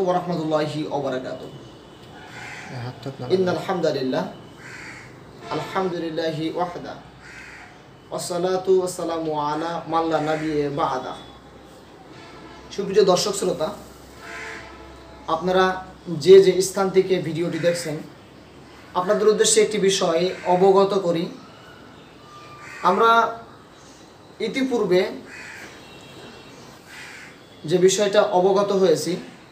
ওয়া রাহমাতুল্লাহি ওয়া বারাকাতুহু। ইন্নাল হামদালিল্লাহ আলহামদুলিল্লাহি ওয়াহদা ওয়াসসালাতু ওয়াসসালামু আলা মান লা নাবিয়্যা বা'দা। সুপ্রিয় দর্শক শ্রোতা, আপনারা যে যে স্থান থেকে ভিডিওটি দেখছেন, আপনাদের উদ্দেশ্যে একটি বিষয় অবগত করি। আমরা ইতিপূর্বে যে বিষয়টা অবগত হয়েছি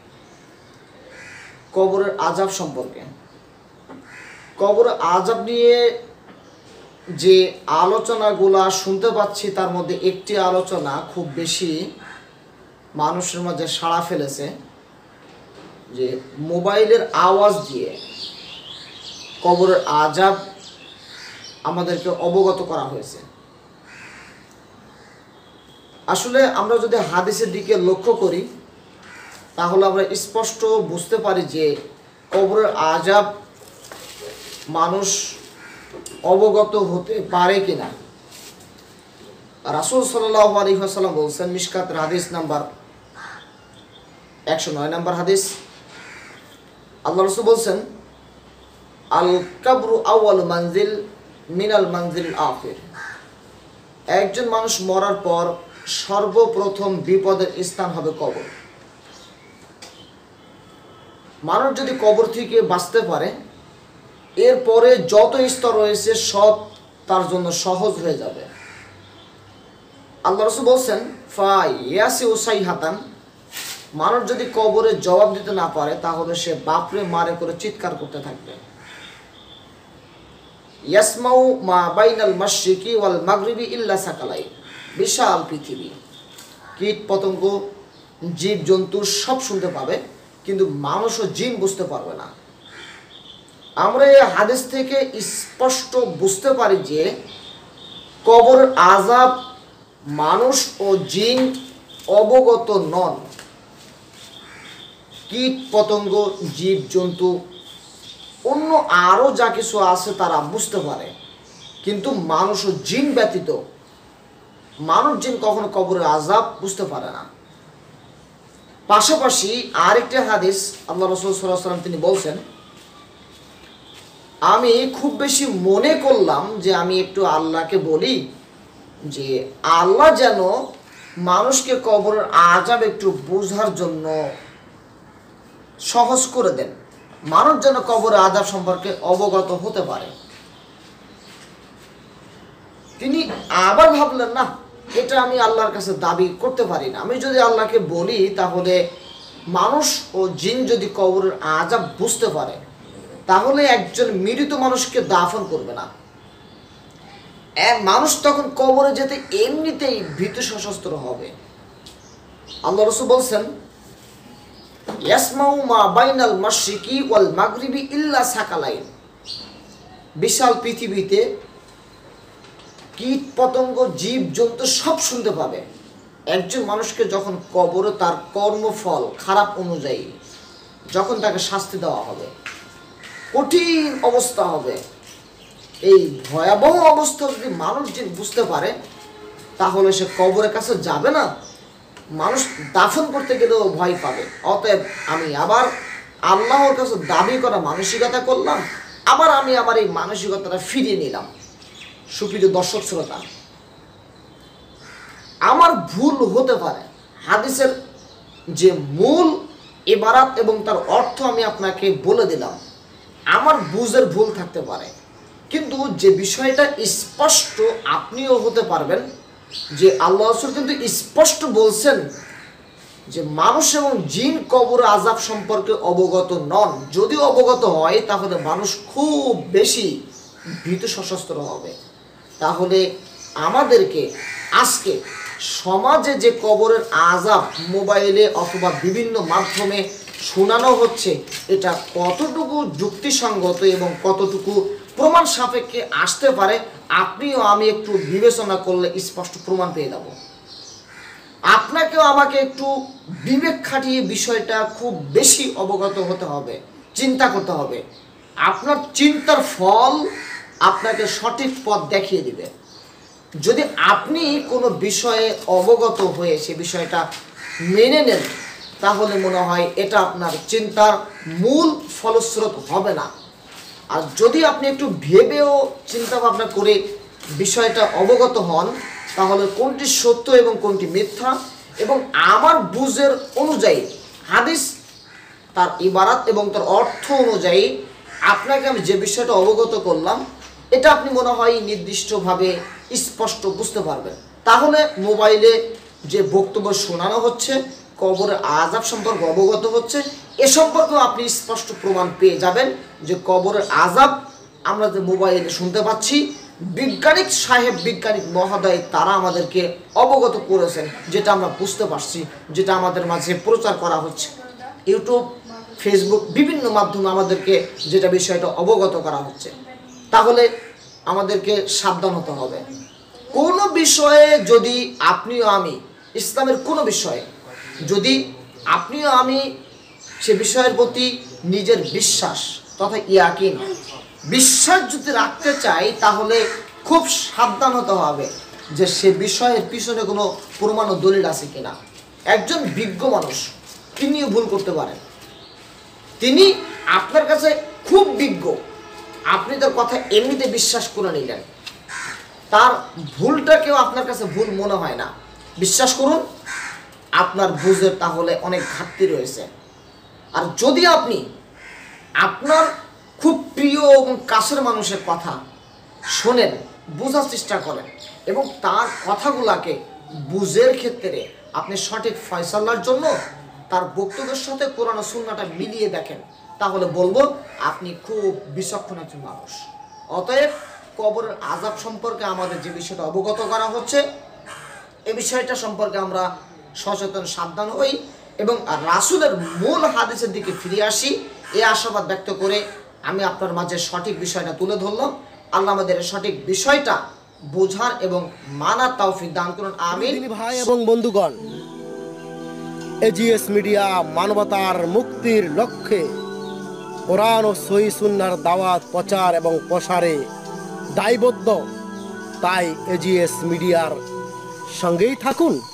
কবরের আযাব সম্পর্কে, কবরের আযাব নিয়ে যে আলোচনাগুলা শুনতে পাচ্ছি, তার মধ্যে একটি আলোচনা খুব বেশি মানুষের মাঝে সাড়া ফেলেছে, যে মোবাইলের আওয়াজ দিয়ে কবরের আযাব আমাদেরকে অবগত করা হয়েছে। আসলে আমরা যদি হাদিসের দিকে লক্ষ্য করি, তাহলে আমরা স্পষ্ট বুঝতে পারি যে কবরের আযাব মানুষ অবগত হতে পারে কিনা। রাসূল সাল্লাল্লাহু আলাইহি ওয়াসাল্লাম বলছেন, মিশকাতের হাদিস নাম্বার 109 নম্বর হাদিস, আল্লাহ রাসূল বলছেন, আল কাবরু আউয়াল মানজিল মিনাল মানজিল আখির। একজন মানুষ মরার পর সর্বপ্রথম বিপদের স্থান হবে কবর। মানুষ যদি কবর থেকে বাঁচতে পারে, এরপরে যত স্তর রয়েছে সব তার জন্য সহজ হয়ে যাবে। আল্লাহ রাসূল বলছেন, ফা ইয়াসি উসাইহাতান, মানুষ যদি কবরে জবাব দিতে না পারে, তাহলে সে বাপরে মারে করে চিৎকার করতে থাকবে। ইয়াসমাউ মা বাইনাল মাশরিকি ওয়াল মাগরিবি ইল্লা সাকালাই, বিশাল পৃথিবী, কীট পতঙ্গ জীব জন্তু সব শুনতে পাবে, কিন্তু মানুষ ও জিন বুঝতে পারবে না। আমরা এই হাদিস থেকে স্পষ্ট বুঝতে পারি যে কবরের আযাব মানুষ ও জিন অবগত নন। কীট পতঙ্গ জীব জন্তু অন্য আরও যা কিছু আছে তারা বুঝতে পারে, কিন্তু মানুষ ও জিন ব্যতীত মানুষ জিন কখনো কবরের আযাব বুঝতে পারে না। পাশাপাশি আরেকটি হাদিস, আল্লাহ রাসূল সাল্লাল্লাহু আলাইহি ওয়াসাল্লাম তিনি বলছেন, আমি খুব বেশি মনে করলাম যে আমি একটু আল্লাহকে বলি যে আল্লাহ যেন মানুষকে কবরের আযাব একটু বোঝার জন্য সহজ করে দেন, মানুষ যেন কবরের আযাব সম্পর্কে অবগত হতে পারে। তিনি আবার ভাবলেন, না, এটা আমি আল্লাহর কাছে দাবি করতে পারি না। আমি যদি আল্লাহকে বলি, তাহলে মানুষ ও জিন যদি কবরের আযাব বুঝতে পারে, তাহলে একজন মৃত মানুষকে দাফন করবে না। মানুষ তখন কবরে যেতে এমনিতেই ভীত সশস্ত্র হবে। আল্লাহ রাসূল বলছেন, ইয়াসমাউ মা বাইনাল মাশরিকি ওয়াল মাগরিবি ইল্লা সাকালাইন, বিশাল পৃথিবীতে কীট পতঙ্গ জীব জন্তু সব শুনতে পাবে। একজন মানুষকে যখন কবরে তার কর্মফল খারাপ অনুযায়ী যখন তাকে শাস্তি দেওয়া হবে, কঠিন অবস্থা হবে, এই ভয়াবহ অবস্থা যদি মানুষ জিন বুঝতে পারে, তাহলে সে কবরের কাছে যাবে না, মানুষ দাফন করতে গেলেও ভয় পাবে। অতএব আমি আবার আল্লাহর কাছে দাবি করা মানসিকতা করলাম, আবার আমি আমার এই মানসিকতাটা ফিরিয়ে নিলাম। সুপ্রিয় দর্শক শ্রোতা, আমার ভুল হতে পারে, হাদিসের যে মূল ইবারাত এবং তার অর্থ আমি আপনাকে বলে দিলাম, আমার বুঝের ভুল থাকতে পারে, কিন্তু যে বিষয়টা স্পষ্ট আপনিও হতে পারবেন যে আল্লাহ রাসূল কিন্তু স্পষ্ট বলছেন যে মানুষ এবং জিন কবরের আযাব সম্পর্কে অবগত নন। যদি অবগত হয়, তাহলে মানুষ খুব বেশি ভীত সশস্ত্র হবে। তাহলে আমাদেরকে আজকে সমাজে যে কবরের আযাব মোবাইলে অথবা বিভিন্ন মাধ্যমে শোনানো হচ্ছে, এটা কতটুকু যুক্তিসঙ্গত এবং কতটুকু প্রমাণ সাপেক্ষে আসতে পারে, আপনিও আমি একটু বিবেচনা করলে স্পষ্ট প্রমাণ পেয়ে যাব। আপনাকেও আমাকে একটু বিবেক খাটিয়ে বিষয়টা খুব বেশি অবগত হতে হবে, চিন্তা করতে হবে। আপনার চিন্তার ফল আপনাকে সঠিক পথ দেখিয়ে দিবে। যদি আপনি কোনো বিষয়ে অবগত হয়ে সে বিষয়টা মেনে নেন, তাহলে মনে হয় এটা আপনার চিন্তার মূল ফলস্রোত হবে না। আর যদি আপনি একটু ভেবেও চিন্তা ভাবনা করে বিষয়টা অবগত হন, তাহলে কোনটি সত্য এবং কোনটি মিথ্যা, এবং আমার বুঝের অনুযায়ী হাদিস তার ইবারাত এবং তার অর্থ অনুযায়ী আপনাকে আমি যে বিষয়টা অবগত করলাম, এটা আপনি মনে হয় নির্দিষ্টভাবে স্পষ্ট বুঝতে পারবেন। তাহলে মোবাইলে যে বক্তব্য শোনানো হচ্ছে, কবরের আযাব সম্পর্কে অবগত হচ্ছে, এ সম্পর্কেও আপনি স্পষ্ট প্রমাণ পেয়ে যাবেন যে কবরের আযাব আমরা যে মোবাইলে শুনতে পাচ্ছি, বিজ্ঞানিক সাহেব, বিজ্ঞানিক মহোদয় তারা আমাদেরকে অবগত করেছেন, যেটা আমরা বুঝতে পারছি, যেটা আমাদের মাঝে প্রচার করা হচ্ছে। ইউটিউব, ফেসবুক, বিভিন্ন মাধ্যমে আমাদেরকে যেটা বিষয়টা অবগত করা হচ্ছে। তাহলে আমাদেরকে সাবধান হতে হবে। কোনো বিষয়ে যদি আপনিও আমি, ইসলামের কোনো বিষয়ে যদি আপনিও আমি সে বিষয়ের প্রতি নিজের বিশ্বাস তথা ইয়াকিন, বিশ্বাস যদি রাখতে চাই, তাহলে খুব সাবধান হতে হবে যে সে বিষয়ের পিছনে কোনো প্রমাণ ও দলিল আছে কিনা। একজন বিজ্ঞ মানুষ, তিনিও ভুল করতে পারেন। তিনি আপনার কাছে খুব বিজ্ঞ, আপনি তার কথা এমনিতে বিশ্বাস করে নিলেন, তার ভুলটাকেও আপনার কাছে ভুল মনে হয় না। বিশ্বাস করুন, আপনার বুঝের তাহলে অনেক ঘাটতি রয়েছে। আর যদি আপনি আপনার খুব প্রিয় এবং কাছের মানুষের কথা শোনেন, বোঝার চেষ্টা করেন এবং তার কথাগুলাকে বুঝের ক্ষেত্রে আপনি সঠিক ফয়সালার জন্য তার বক্তব্যের সাথে কোরআন ও সুন্নাহটা মিলিয়ে দেখেন, তাহলে বলবো আপনি খুব বিচক্ষণ একজন মানুষ। অতএব কবরের আযাব সম্পর্কে আমাদের যে বিষয়টা অবগত করা হচ্ছে, এই বিষয়টা সম্পর্কে আমরা সচেতন, সাবধান হই এবং রাসূলের মূল হাদিসের দিকে ফিরে আসি, এই আশাবাদ ব্যক্ত করে আমি আপনার মাঝে সঠিক বিষয়টা তুলে ধরলাম। আল্লাহ আমাদের সঠিক বিষয়টা বোঝার এবং মানার তৌফিক দান করুন, আমিন। ভাই এবং বন্ধুগণ, এজিএস মিডিয়া মানবতার মুক্তির লক্ষ্যে কোরআন ও সহিহ সুন্নাহর দাওয়াত, প্রচার এবং প্রসারে দায়বদ্ধ। তাই এজিএস মিডিয়ার সঙ্গেই থাকুন।